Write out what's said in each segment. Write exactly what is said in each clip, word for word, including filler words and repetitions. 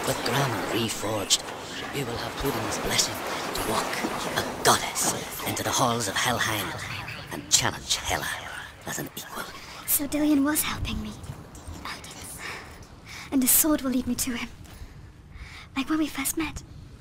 With Graham reforged, we will have Odin's blessing to walk, a goddess, into the halls of Helheim and challenge Hela as an equal. So Dillion was helping me. And his sword will lead me to him. Like when we first met.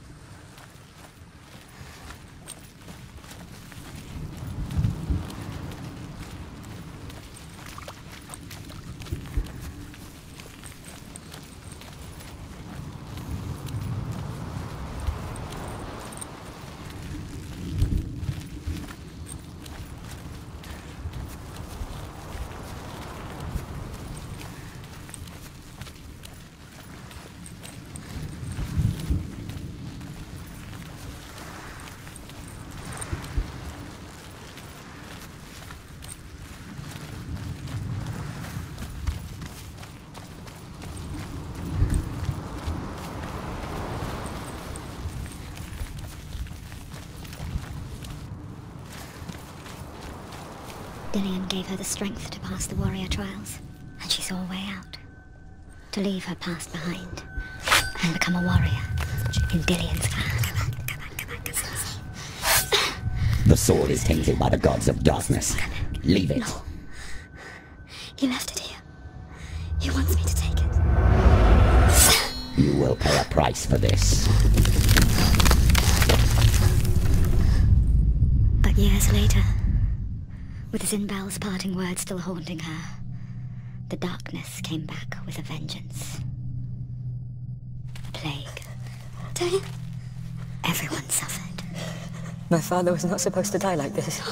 Dillion gave her the strength to pass the warrior trials, and she saw a way out. To leave her past behind, and become a warrior in Dillion's clan. The sword is tainted by the gods of darkness. Leave it. No. He left it here. He wants me to take it. You will pay a price for this. But years later, with Zynbel's parting words still haunting her, the darkness came back with a vengeance. A plague. Dillion? Everyone suffered. My father was not supposed to die like this.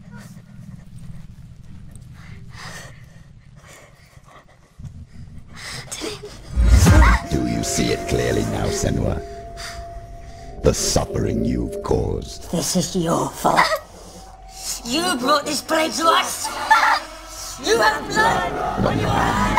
Dillion? Do you see it clearly now, Senua? The suffering you've caused. This is your fault. You brought this plague to us! You have blood on your hands!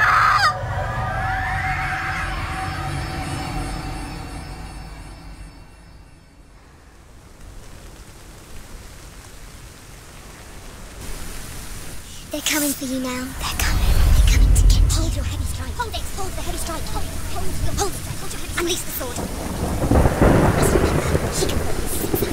They're coming for you now. They're coming. They're coming to get you. Hold your heavy strike. Hold it. Hold the heavy strike. Hold, hold your, hold it. Hold your heavy strike. Unleash the sword. Just remember, she can put this inside.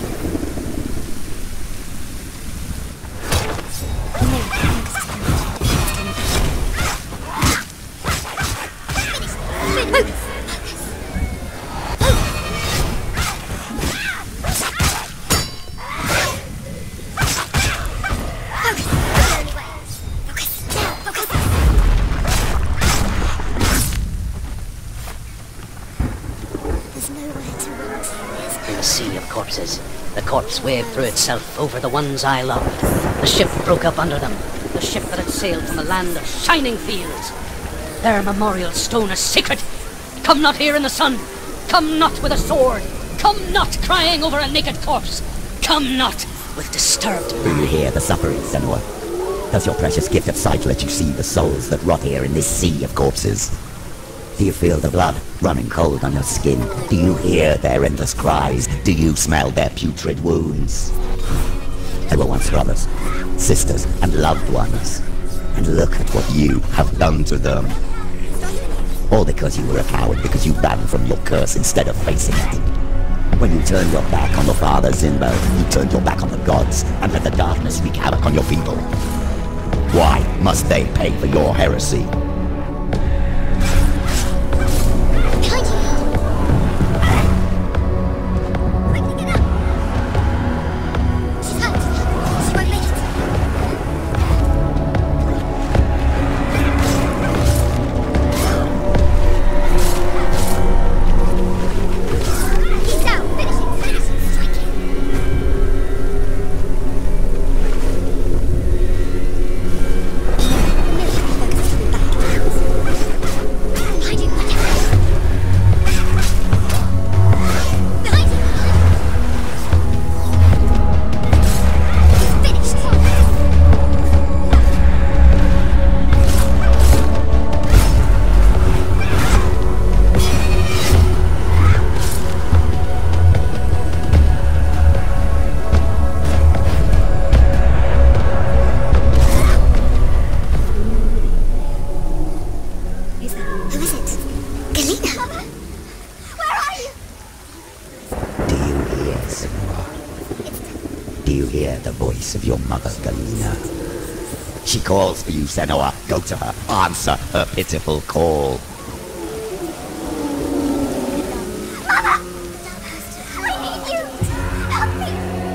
The corpse waved through itself over the ones I loved. The ship broke up under them. The ship that had sailed from a land of shining fields. Their memorial stone is sacred. Come not here in the sun. Come not with a sword. Come not crying over a naked corpse. Come not with disturbed Do you hear the suffering, Senua? Does your precious gift of sight let you see the souls that rot here in this sea of corpses? Do you feel the blood running cold on your skin? Do you hear their endless cries? Do you smell their putrid wounds? They were once brothers, sisters, and loved ones. And look at what you have done to them. All because you were a coward, because you ran from your curse instead of facing it. When you turned your back on the father Zynbel, you turned your back on the gods, and let the darkness wreak havoc on your people. Why must they pay for your heresy? Focus. you hear the voice of your mother, Galena? She calls for you, Senua. Go to her. Answer her pitiful call. Mama! I need you! Help me!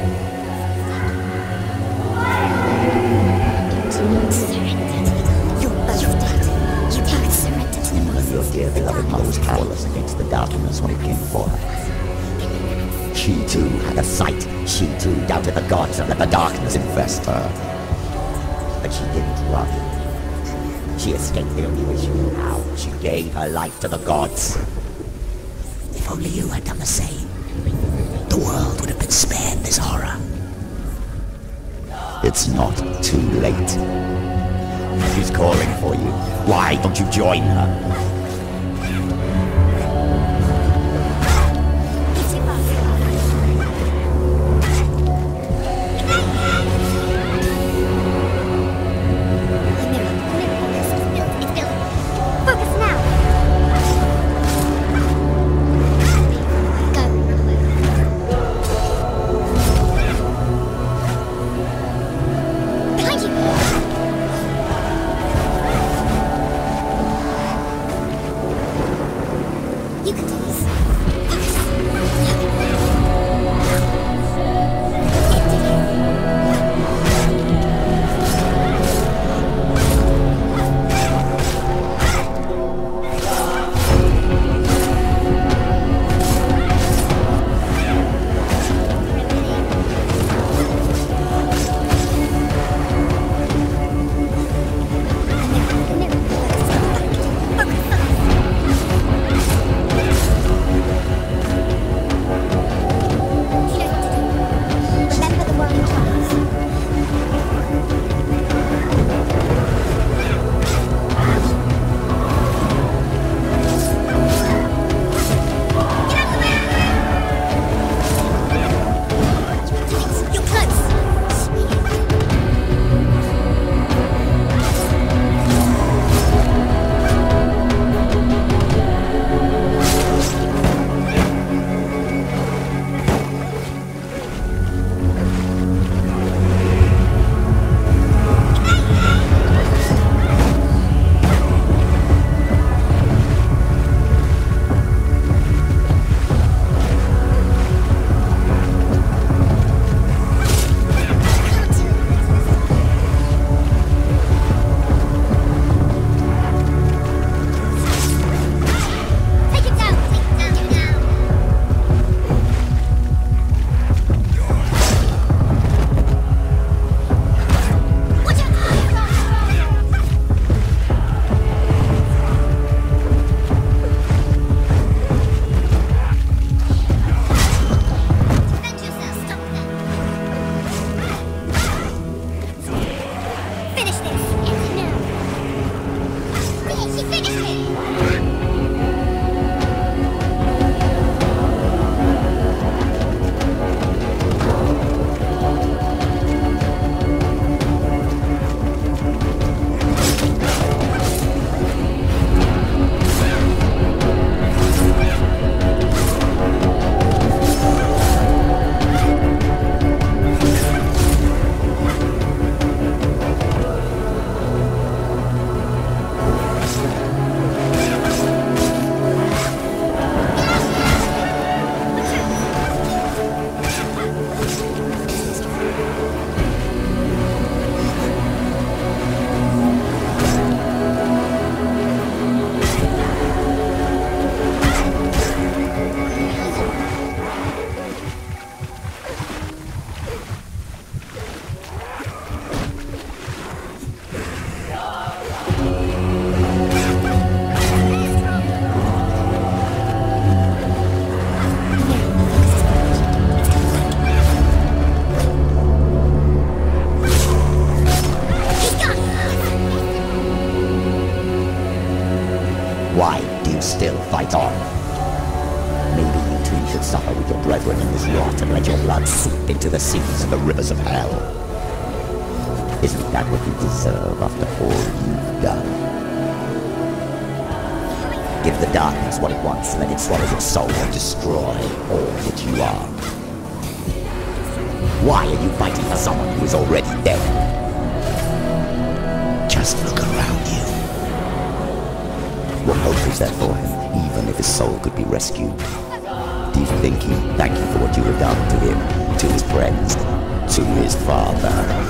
You're both dead. You can't surrender to the monster. Your dear beloved mother was powerless against the darkness when it came for her. She too had a sight. She too doubted the gods and let the darkness infest her. But she didn't run. She escaped the only way she knew how. She gave her life to the gods. If only you had done the same, the world would have been spared this horror. It's not too late. She's calling for you. Why don't you join her? still fight on. Maybe you too should suffer with your brethren in this rot and let your blood seep into the seas and the rivers of hell. Isn't that what you deserve after all you've done? Give the darkness what it wants, let it swallow your soul and destroy all that you are. Why are you fighting for someone who is already dead? Just look around you. What hope is there for him, even if his soul could be rescued? Do you think he'd thank you for what you have done to him, to his friends, to his father?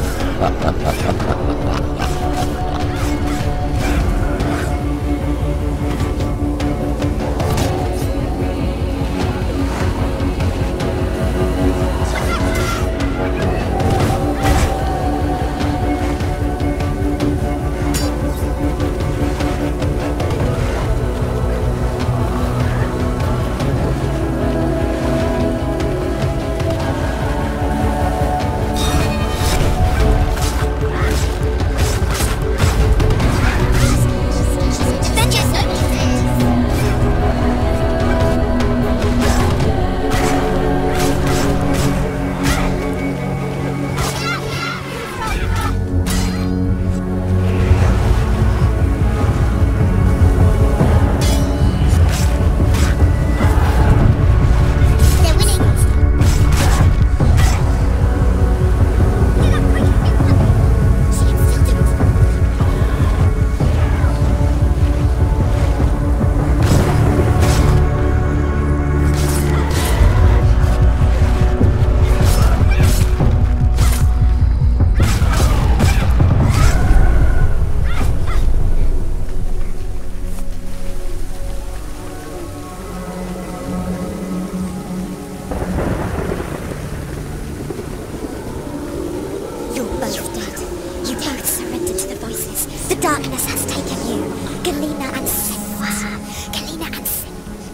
Darkness has taken you, Galena and Senua. Galena and Senua.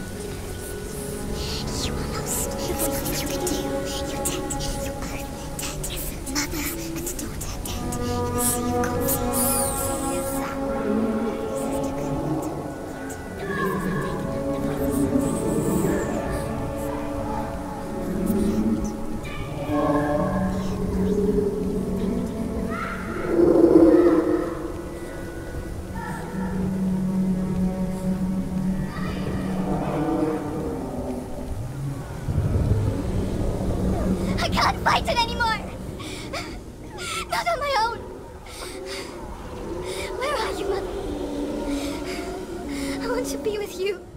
You are lost. There's nothing you can do. You're dead. You are dead. Mother and daughter dead. In the sea of corpses. I can't fight it anymore! Not on my own! Where are you, Mother? I want to be with you.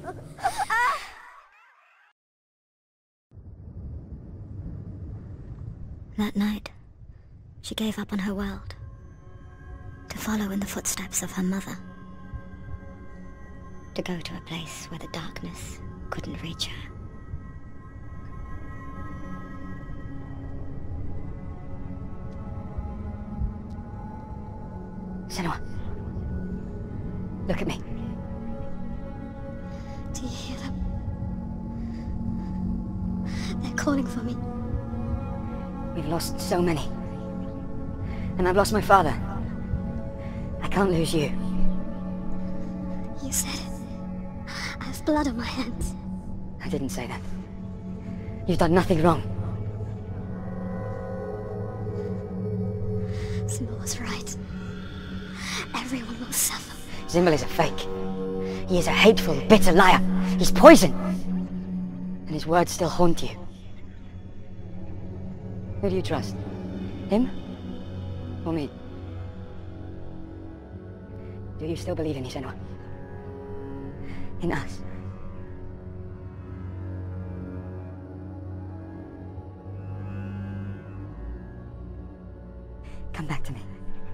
That night, she gave up on her world to follow in the footsteps of her mother. To go to a place where the darkness couldn't reach her. Senua, look at me. Do you hear them? They're calling for me. We've lost so many. And I've lost my father. I can't lose you. You said it. I have blood on my hands. I didn't say that. You've done nothing wrong. Simba was right. Everyone will suffer. Zimbel is a fake. He is a hateful, bitter liar. He's poison. And his words still haunt you. Who do you trust? Him? Or me? Do you still believe in me, Senua? In us? Come back to me.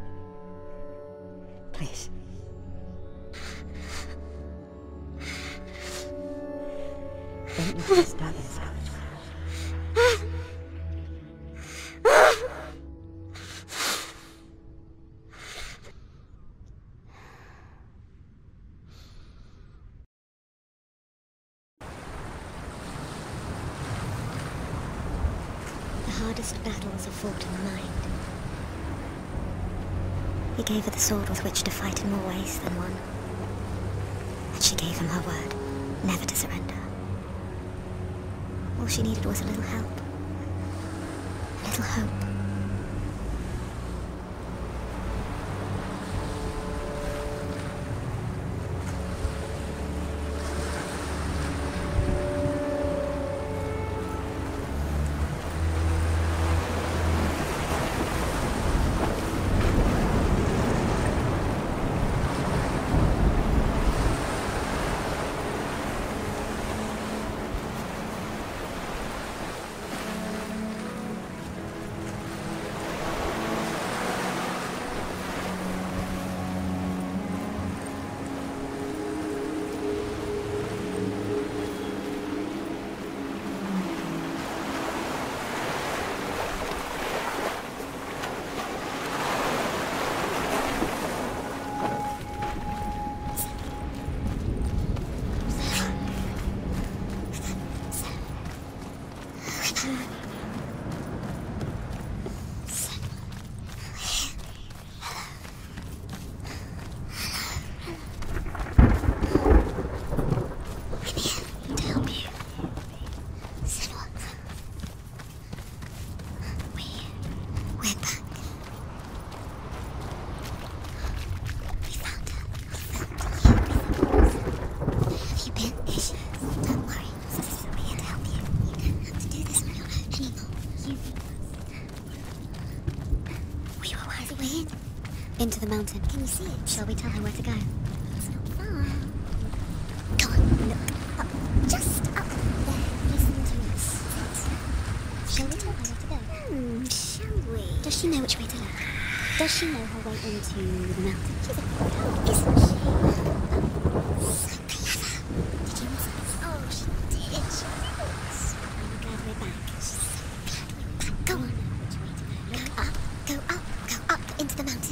Please. Don't let this darkness out. The hardest battles are fought in the mind. He gave her the sword with which to fight in more ways than one. And she gave him her word, never to surrender. All she needed was a little help. A little hope. into the mountain. Can you see it? Shall we tell her where to go? It's not far. Come on, look up. Just up there. Listen to us. Shall we tell her where to go? Hmm, shall we? Does she know which way to look? Does she know her way into the mountain? She's a good girl, isn't she? So clever. Did you miss us? Oh, she did. She did. I'm glad we're back. She's so glad we're back. Go on. Which way to go? Go up. Go up. Go up into the mountain.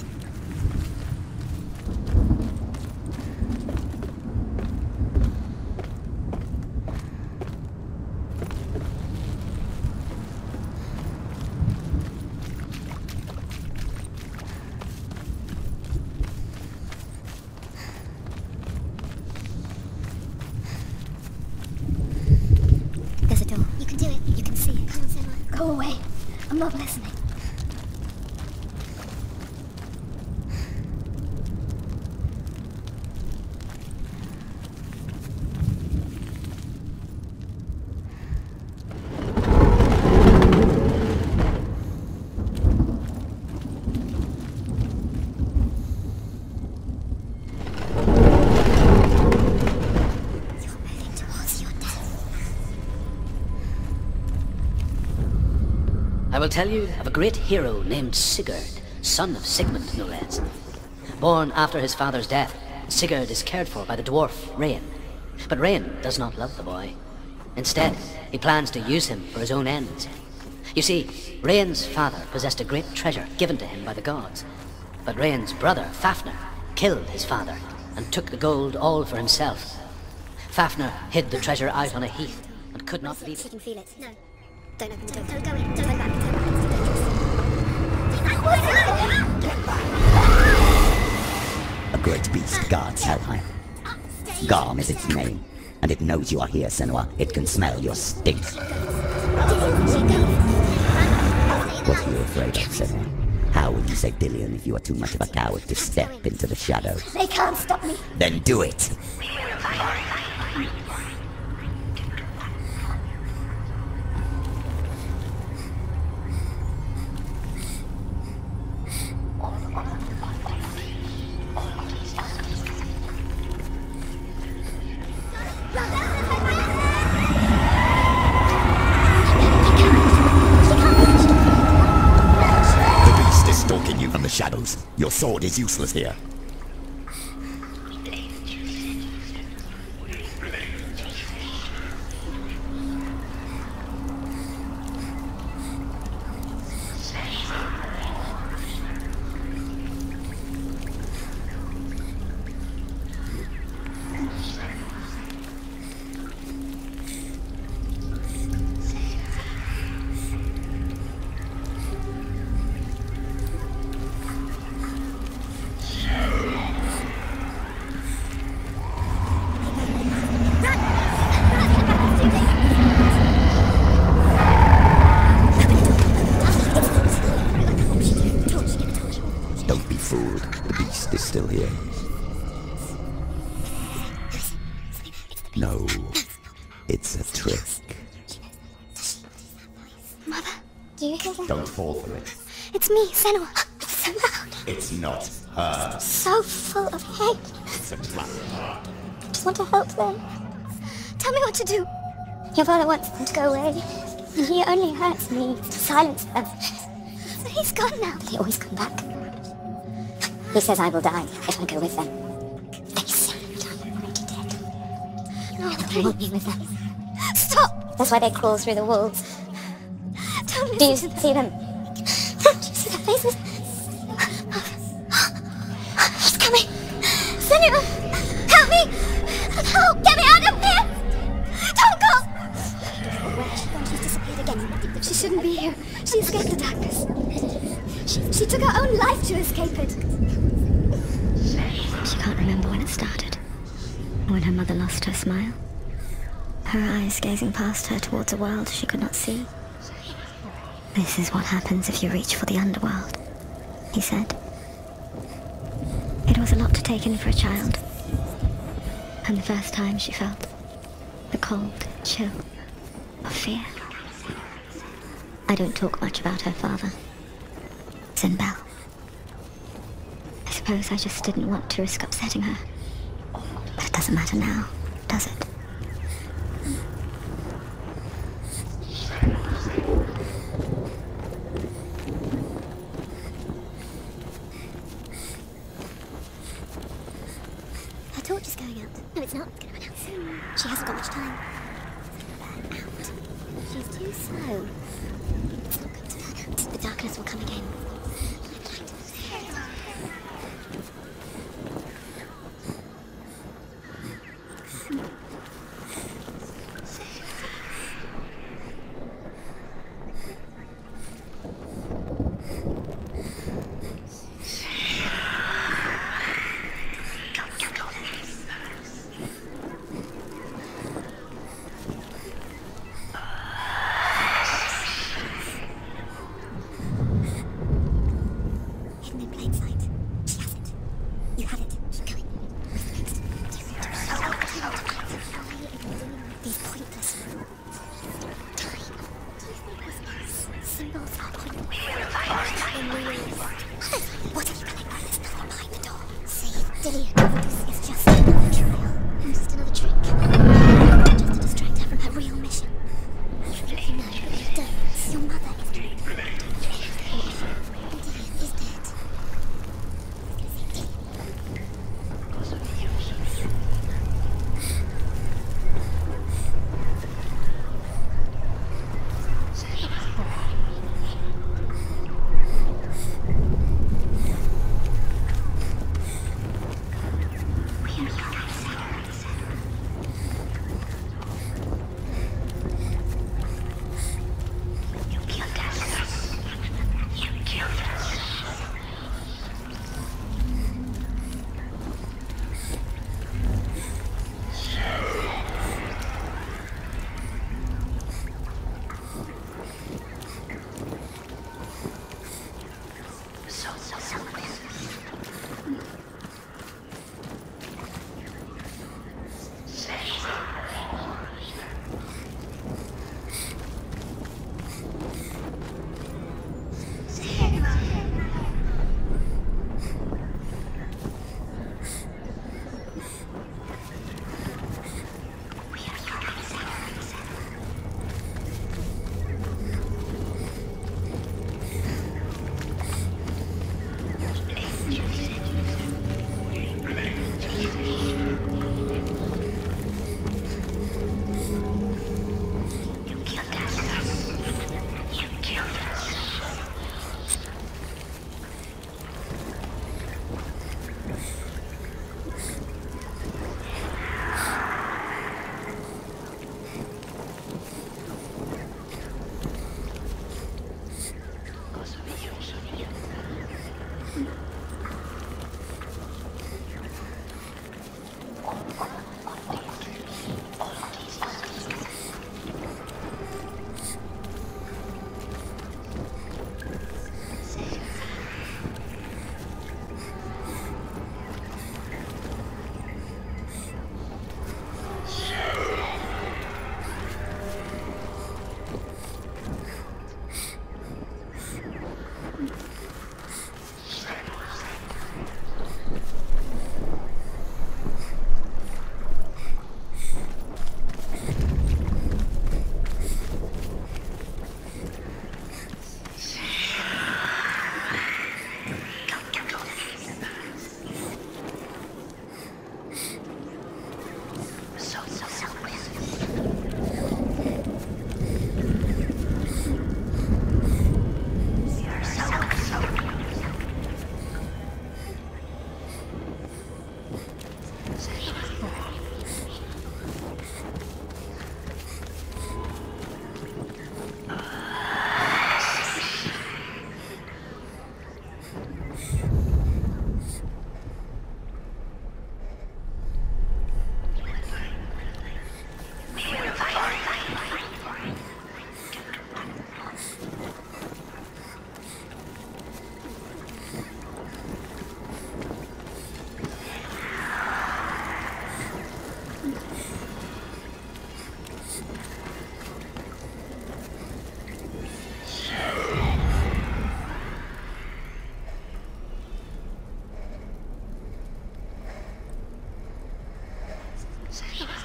There's a door. You can do it. You can see it. Come on, Senua. Go away. I'm not listening. I will tell you of a great hero named Sigurd, son of Sigmund, no less. Born after his father's death, Sigurd is cared for by the dwarf, Rain. But Rain does not love the boy. Instead, he plans to use him for his own ends. You see, Rain's father possessed a great treasure given to him by the gods. But Rain's brother, Fafnir, killed his father and took the gold all for himself. Fafnir hid the treasure out on a heath and could not leave She it. can feel it. No. Don't open the door. Don't go in. Don't go back. Don't go back. A great beast guards Helheim. Garm is its name, and it knows you are here, Senua. It can smell your stink. What are you afraid of, Senua? How will you save Dillion if you are too much of a coward to step into the shadow? They can't stop me. Then do it! Stalking you from the shadows. Your sword is useless here. Still here. No, it's a trick. Mother, do you hear that? Don't fall for it. It's me, Senua. It's so loud. It's not her. So full of hate. It's a trap. I just want to help them. Tell me what to do. Your father wants them to go away, and he only hurts me to silence them. So he's gone now. But he always come back. He says I will die if I go with them. They say I'm already dead. No, I won't be with them. Stop! That's why they crawl through the walls. Don't Do you see them? Do you see their faces? He's coming! Senua! Help me! Help! Get me out of here! Don't go! Where has she gone? She's disappeared again. She shouldn't be here. She escaped the darkness. She, she took her own life to escape it. She can't remember when it started. When her mother lost her smile. Her eyes gazing past her towards a world she could not see. This is what happens if you reach for the underworld, he said. It was a lot to take in for a child. And the first time she felt the cold chill of fear. I don't talk much about her father, Zynbel. suppose I just didn't want to risk upsetting her. But it doesn't matter now, does it? Her torch is going out. No, it's not. It's going to run out soon. She hasn't got much time. Burn out. She's too slow. It's not going to burn out. The darkness will come again.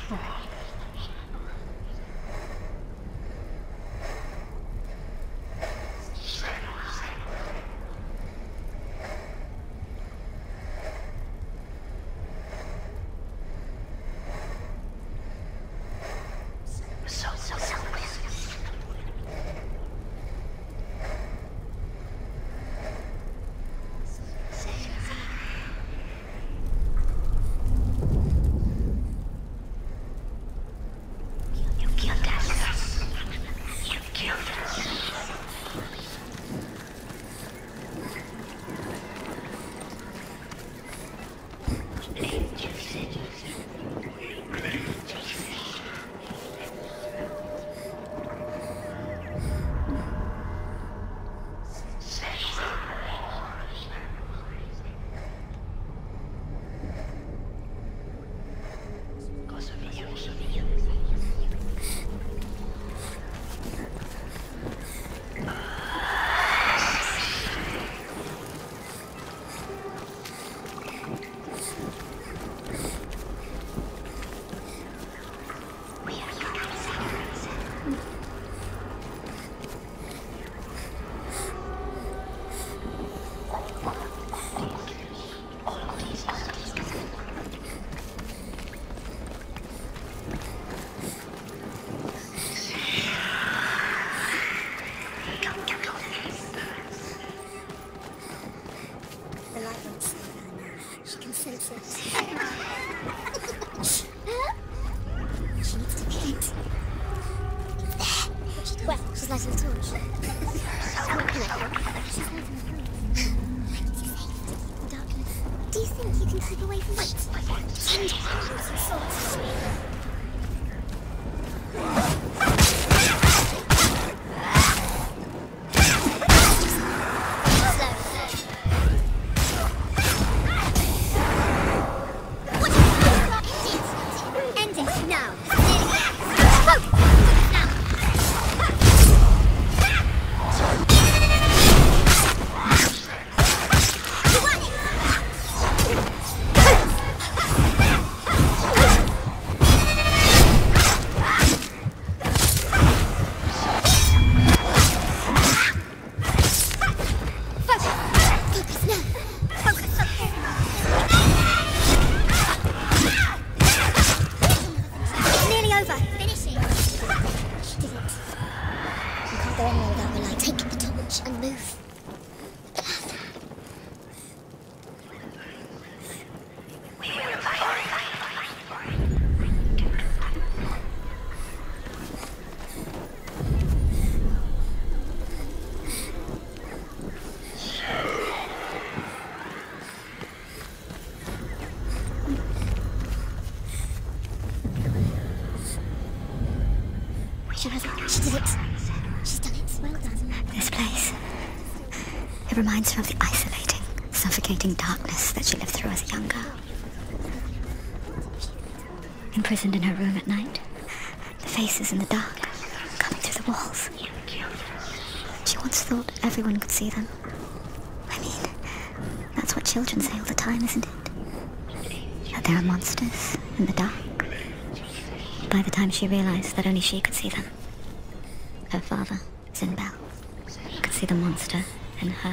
She has it. She did it. She's done it. Well done. This place. It reminds her of the isolating, suffocating darkness that she lived through as a young girl. Imprisoned in her room at night, the faces in the dark, coming through the walls. She once thought everyone could see them. I mean, that's what children say all the time, isn't it? That there are monsters in the dark. By the time she realized that only she could see them, her father, Zinbel, could see the monster in her.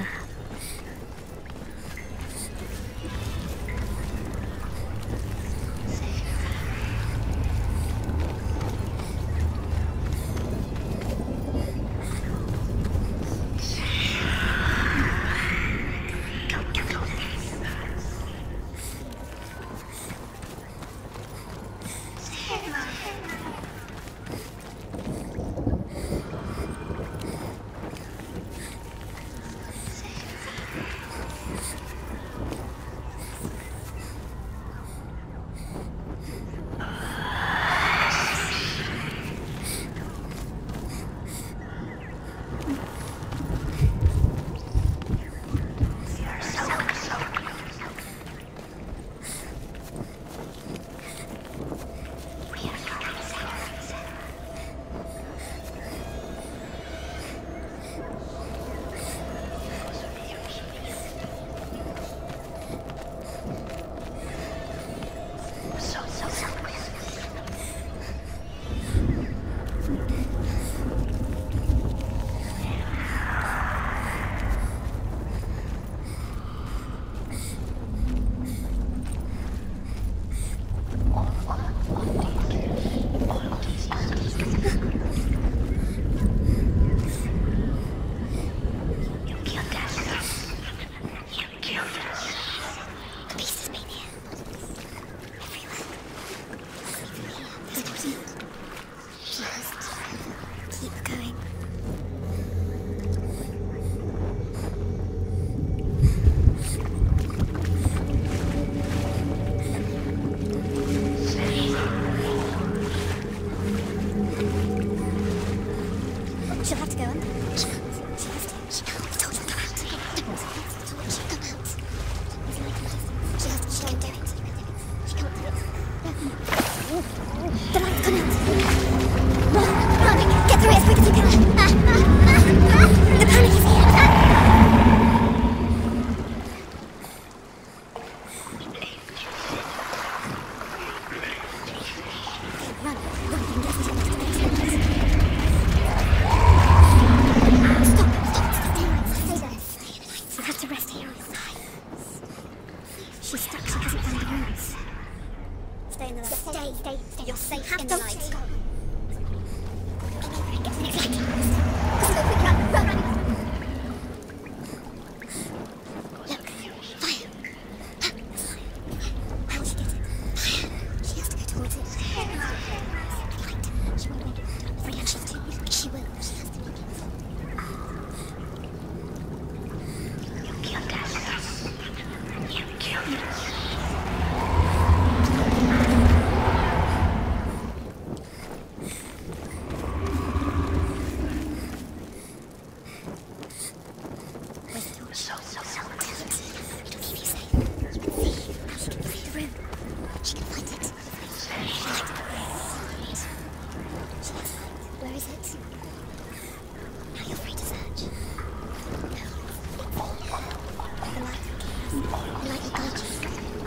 The light's gone out. Run, run, get through it as quick as you can. Ah, ah, ah, ah. The panic is here. Ah. Run, run, and get into the next place. Stop, stop, stay right, stay there. You have to rest here on the side. She's stuck, she hasn't found the rooms. Stay in the light. Stay, stay, stay. You're safe in the light. Get to the next light. Quick, run, run, run. Look, fire. How will she get it? Fire. She has to go towards it. Light. She won't make it. Reaction to it. She will. She has to make it. You killed us. You killed us. Where is it? Now you're free to search. The light. The light will guide you.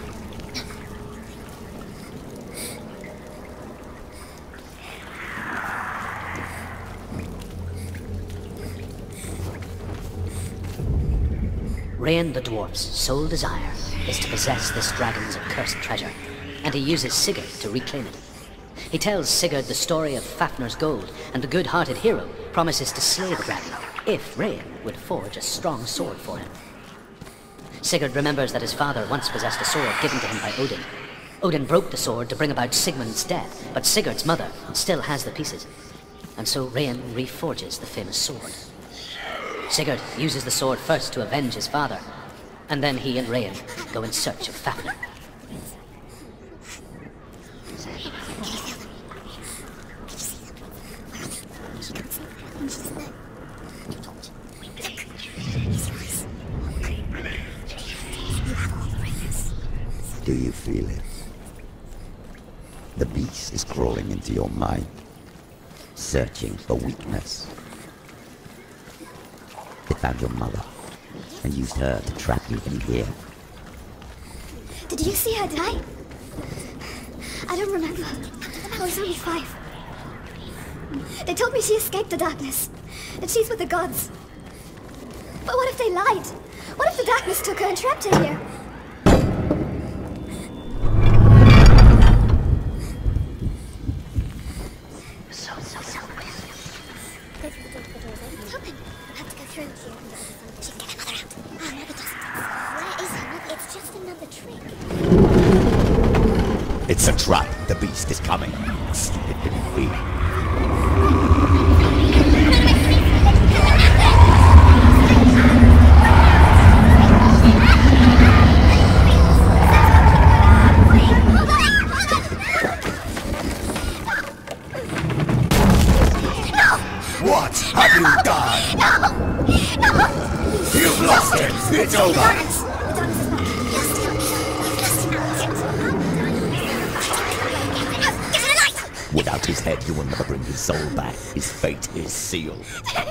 Rain the dwarf's sole desire is to possess this dragon's accursed treasure, and he uses Sigurd to reclaim it. He tells Sigurd the story of Fafnir's gold, and the good-hearted hero promises to slay the dragon if Rain would forge a strong sword for him. Sigurd remembers that his father once possessed a sword given to him by Odin. Odin broke the sword to bring about Sigmund's death, but Sigurd's mother still has the pieces, and so Rain reforges the famous sword. Sigurd uses the sword first to avenge his father, and then he and Rain go in search of Fafnir. Do you feel it? The beast is crawling into your mind, searching for weakness. It found your mother and used her to trap you in here. Did you see her die? I don't remember. I was only five. They told me she escaped the darkness, that she's with the gods. But what if they lied? What if the darkness took her and trapped her here? It's a trap. The beast is coming. Stupid little queen. What have you done? No! No! You've lost it. It's over. Without his head, you will never bring his soul back. His fate is sealed.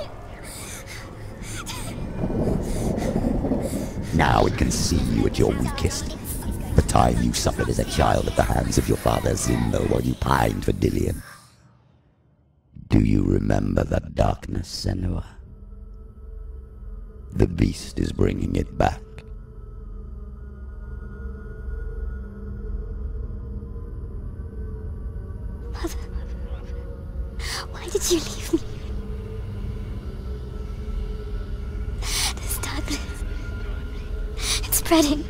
Now it can see you at your weakest. The time you suffered as a child at the hands of your father Zindo while you pined for Dillion. Do you remember that darkness, Senua? The beast is bringing it back. Mother, why did you leave me? This darkness, it's spreading.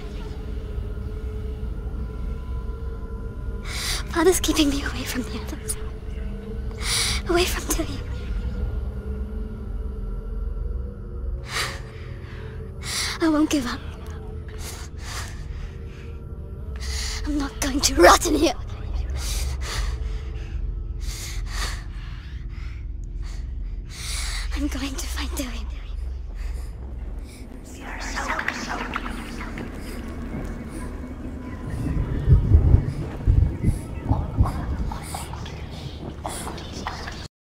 Father's keeping me away from the others. Away from Dillion. I won't give up. I'm not going to rot in here. I'm going to find Dillion.